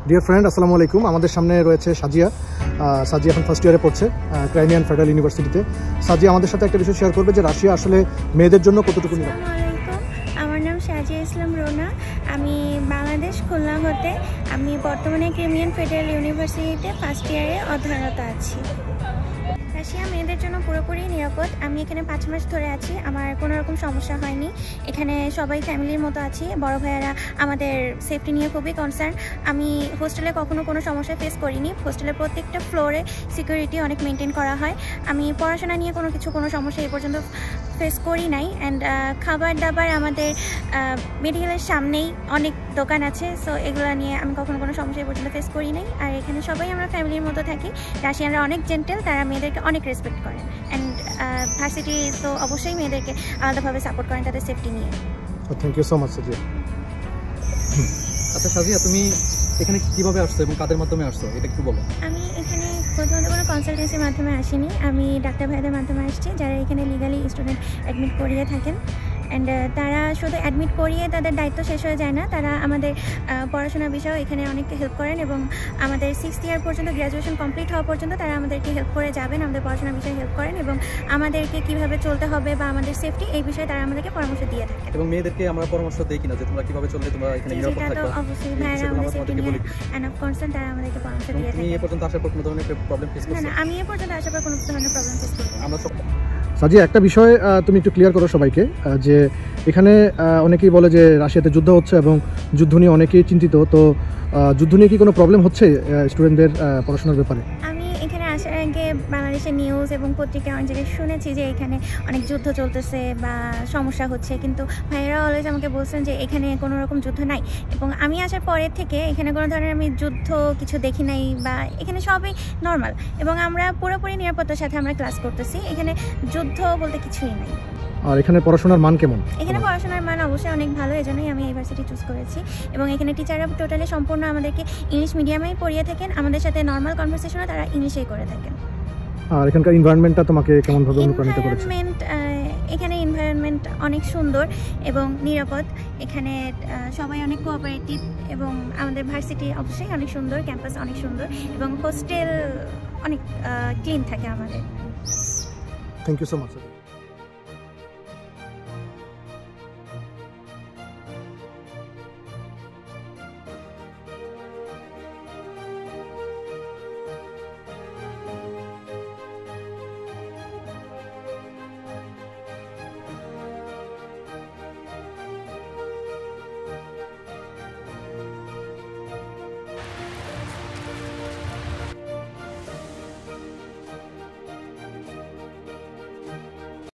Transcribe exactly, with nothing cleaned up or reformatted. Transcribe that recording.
Dear friend, আসসালামু আলাইকুম। আমাদের সামনে রয়েছে সাজিয়া। সাজিয়া এখন ফার্স্ট ইয়ারে পড়ছে ক্রাইমিয়ান ফেডারেল ইউনিভার্সিটিতে। সাজিয়া আমাদের সাথে একটা বিষয় শেয়ার করবে যে রাশিয়া আসলে মেয়েদের জন্য কতটুকু নিরাপদ। আমার নাম সাজিয়া ইসলাম রোনা। আমি বাংলাদেশ খুলনা হতে আমি বর্তমানে ক্রিমিয়ান ফেডারেল ইউনিভার্সিটিতে ফার্স্ট ইয়ারে অধ্যয়নরত আছি। রাশিয়া মেয়েদের জন্য পুরোপুরি নিরাপদ। আমি এখানে পাঁচ মাস ধরে আছি, আমার কোনো রকম সমস্যা হয়নি। এখানে সবাই ফ্যামিলির মতো আছি। বড় ভাইয়ারা আমাদের সেফটি নিয়ে খুবই কনসার্ন। আমি হোস্টেলে কখনো কোনো সমস্যা ফেস করিনি। হোস্টেলের প্রত্যেকটা ফ্লোরে সিকিউরিটি অনেক মেনটেন করা হয়। আমি পড়াশোনা নিয়ে কোনো কিছু কোনো সমস্যা এই পর্যন্ত ফেস করি নাই। অ্যান্ড খাবার দাবার আমাদের মেডিকেলের সামনেই অনেক দোকান আছে, সো এগুলো নিয়ে আমি কখনো কোনো সমস্যা এই পর্যন্ত ফেস করি নাই। আর এখানে সবাই আমরা ফ্যামিলির মতো থাকি। রাশিয়ানরা অনেক জেন্টেল, তারা মেয়েদেরকে অনেক রেসপেক্ট করেন। অ্যান্ড ভার্সিটি তো অবশ্যই মেয়েদেরকে আলাদাভাবে সাপোর্ট করেন তাদের সেফটি নিয়ে। Thank you so much Sajiya. আচ্ছা সাজিয়া, তুমি এখানে কিভাবে আসছো এবং কাদের মাধ্যমে আসছো এটা একটু বলো। আমি এখানে প্রথমত কোনো কনসালটেন্সির মাধ্যমে আসিনি, আমি ডাক্তার ভাইদের মাধ্যমে আসছি যারা এখানে লিগালি স্টুডেন্ট অ্যাডমিট করিয়ে থাকেন। অ্যান্ড তারা শুধু অ্যাডমিট করিয়ে তাদের দায়িত্ব শেষ হয়ে যায় না, তারা আমাদের পড়াশোনার বিষয়েও এখানে অনেক হেল্প করেন এবং আমাদের সিক্সথ ইয়ার পর্যন্ত গ্র্যাজুয়েশন কমপ্লিট হওয়া পর্যন্ত তারা আমাদেরকে হেল্প করে যাবেন, আমাদের পড়াশোনার বিষয়ে হেল্প করেন এবং আমাদেরকে কীভাবে চলতে হবে বা আমাদের সেফটি এই বিষয়ে তারা আমাদেরকে পরামর্শ দিয়ে থাকেন। এবং মেয়েদেরকে আমরা পরামর্শ দেই কিনা যে তোমরা কিভাবে চললে তোমরা এখানে নিরাপদ থাকবে? সেটা তো অবশ্যই ভাইরা আমাদের সেফটি নিয়ে এনাফ কনসার্ন, তারা আমাদেরকে পরামর্শ দিয়ে থাকেন। তুমি এ পর্যন্ত আসার পর কোনো ধরনের প্রবলেম ফেস করছো? না না, আমি এ পর্যন্ত আসার পর কোনো ধরনের প্রবলেম ফেস করিনি। আমরা সব সাজিয়া, একটা বিষয় তুমি একটু ক্লিয়ার করো সবাইকে, যে এখানে অনেকেই বলে যে রাশিয়াতে যুদ্ধ হচ্ছে এবং যুদ্ধ নিয়ে অনেকেই চিন্তিত। তো যুদ্ধ নিয়ে কি কোনো প্রবলেম হচ্ছে স্টুডেন্টদের পড়াশোনার ব্যাপারে? আমি এখানে আসার আগে বাংলাদেশের নিউজ এবং পত্রিকায় অনেক জায়গায় শুনেছি যে এখানে অনেক যুদ্ধ চলতেছে বা সমস্যা হচ্ছে, কিন্তু ভাইয়েরা অলওয়েজ আমাকে বলছেন যে এখানে কোনো রকম যুদ্ধ নাই। এবং আমি আসার পরের থেকে এখানে কোনো ধরনের আমি যুদ্ধ কিছু দেখি নাই, বা এখানে সবই নর্মাল এবং আমরা পুরোপুরি নিরাপত্তার সাথে আমরা ক্লাস করতেছি। এখানে যুদ্ধ বলতে কিছুই নাই। আর এখানে পড়াশোনার মান কেমন? এখানে পড়াশোনার মান অবশ্যই অনেক ভালো, এই জন্যই আমি ইউনিভার্সিটি চুজ করেছি। এবং এখানে টিচাররা টোটালি সম্পূর্ণ আমাদেরকে ইংলিশ মিডিয়ামেই পড়িয়ে থাকেন, আমাদের সাথে নর্মাল কনভারসেশনও তারা ইংলিশেই করে থাকেন। আর এখানকার এনভায়রনমেন্টটা তোমাকে কেমনভাবে অনুপ্রাণিত করেছে? এখানে এনভায়রনমেন্ট অনেক সুন্দর এবং নিরাপদ। এখানে সবাই অনেক কোঅপারেটিভ এবং আমাদের ভার্সিটি অবশ্যই অনেক সুন্দর, ক্যাম্পাস অনেক সুন্দর এবং হোস্টেল অনেক ক্লিন থাকে আমাদের। Thank you so much.